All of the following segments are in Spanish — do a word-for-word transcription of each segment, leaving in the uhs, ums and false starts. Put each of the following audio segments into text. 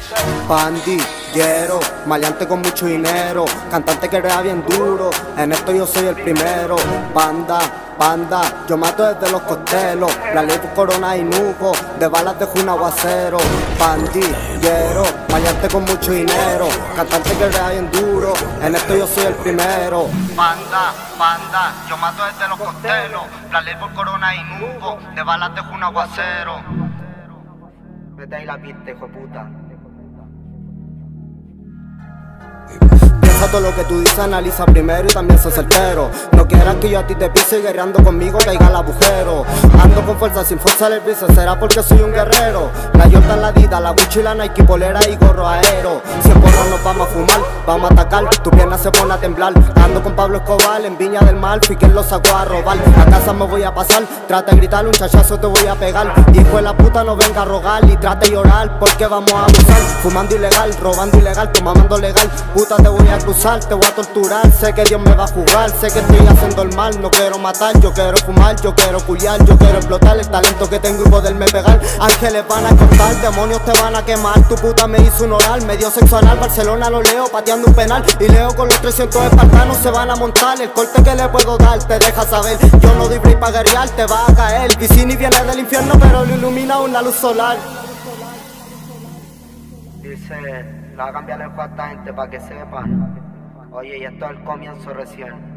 Pandillero, maleante con mucho dinero, cantante que rea bien duro, en esto yo soy el primero. Panda, panda, yo mato desde los costelos, la ley por corona y nuco, de balas dejo un aguacero. Pandillero, maleante con mucho dinero, cantante que rea bien duro, en esto yo soy el primero. Panda, panda, yo mato desde los costelos, la ley por corona y nuco, de balas dejo un aguacero. Vete ahí la pista, hijo de puta. Piensa todo lo que tú dices, analiza primero y también sé certero. No quieras que yo a ti te pise y guerreando conmigo caiga el agujero. Ando con fuerza sin fuerza del vice, será porque soy un guerrero. La Jordan, la Dida, la Gucci, la Nike, polera y gorro aero. Si en porro nos vamos a fumar, vamos a atacar, tu pierna se pone a temblar. Ando con Pablo Escobar en Viña del Mar, fui quien lo sacó a robar. A casa me voy a pasar, trata de gritar, un chachazo te voy a pegar. Hijo de la puta no venga a rogar y trate de llorar porque vamos a abusar. Fumando ilegal, robando ilegal, tomando legal, puta te voy a cruzar, te voy a torturar. Sé que Dios me va a jugar, sé que estoy haciendo el mal. No quiero matar, yo quiero fumar, yo quiero culiar, yo quiero explotar el talento que tengo y poderme pegar. Ángeles van a cortar, demonios te van a quemar. Tu puta me hizo un oral, me dio sexo anal. Barcelona lo leo pateando un penal y leo con los trescientos espartanos se van a montar. El corte que le puedo dar te deja saber, yo no doy break pa' guerrear, te va a caer. Vicini viene del infierno pero lo ilumina una luz solar. Dice, le va a cambiar el juego a esta gente pa' que sepan. Oye, y esto es el comienzo recién.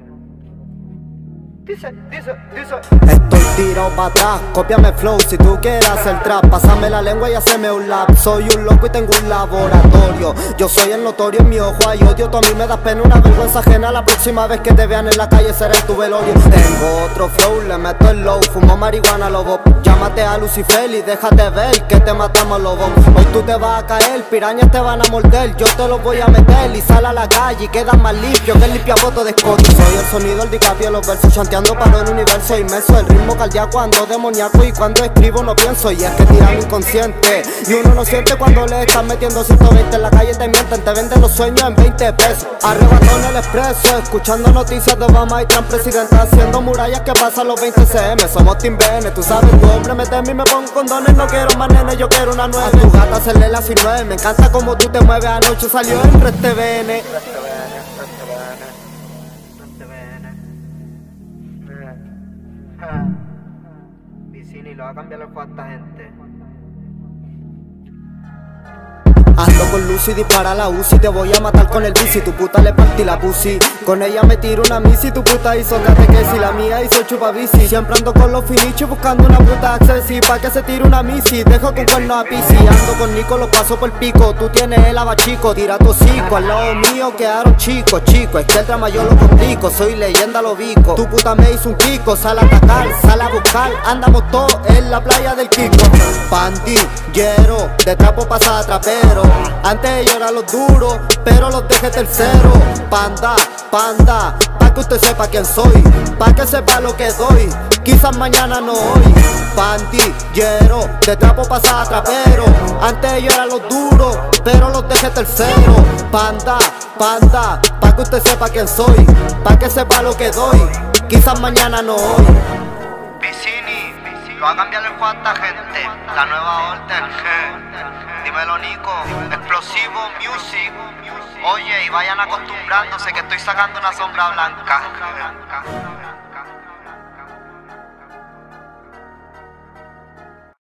Dice, dice, dice. Estoy tirado para atrás, cópiame flow si tú quieres hacer trap. Pásame la lengua y haceme un lap. Soy un loco y tengo un laboratorio. Yo soy el notorio, en mi ojo hay odio. Tú a mí me das pena, una vergüenza ajena. La próxima vez que te vean en la calle será en tu velorio. Tengo otro flow, le meto el low. Fumo marihuana, lobo. Llámate a Lucifer y déjate ver que te matamos, lobo. Hoy tú te vas a caer, pirañas te van a morder. Yo te los voy a meter y sal a la calle y quedas más limpio que el limpiaboto de Scott. Soy el sonido, el DiCaprio, los versos chanteando para el universo inmenso. El ritmo cardíaco ando demoníaco y cuando escribo no pienso. Y es que tiran inconsciente y uno no siente cuando le están metiendo ciento veinte. En la calle te mienten, te venden los sueños en veinte pesos. Arrebató en el expreso, escuchando noticias de Obama y Trump presidente, haciendo murallas que pasan los veinte C M. Somos Team B N, tú sabes, tu hombre me teme y me pongo condones. No quiero más nene, yo quiero una nueve. A tu gata hacerle la sin nueve, me encanta como tú te mueves. Anoche salió en Reste B N. Vicini lo va a cambiar el juego a esta gente. Ando con Lucy, dispara la U C I, te voy a matar con el bici. Tu puta le partí la pussy, con ella me tiro una misi. Tu puta hizo catequesis, la mía hizo chupa bici. Siempre ando con los finichos buscando una puta accesi pa' que se tire una misi. Dejo con cuerno a pisi, ando con Nico, lo paso por pico. Tú tienes el abachico, tira tu hocico. Al lado mío quedaron chicos, chicos. Es que el drama yo lo complico, soy leyenda, lo bico. Tu puta me hizo un pico, sal a atacar, sal a buscar. Andamos todos en la playa del Kiko. Pandillero, de trapo pasa a trapero. Antes yo era los duros, pero los dejé tercero. Panda, panda, pa' que usted sepa quién soy, pa' que sepa lo que doy, quizás mañana no hoy. Pandillero, de trapo pasa a trapero. Antes yo era los duros, pero los dejé tercero. Panda, panda, pa' que usted sepa quién soy, pa' que sepa lo que doy, quizás mañana no hoy. Vicini, lo va a cambiar el juego a esta gente. La nueva orden, G. Dímelo Nico, Explosivo Music. Oye, y vayan acostumbrándose que estoy sacando una sombra blanca.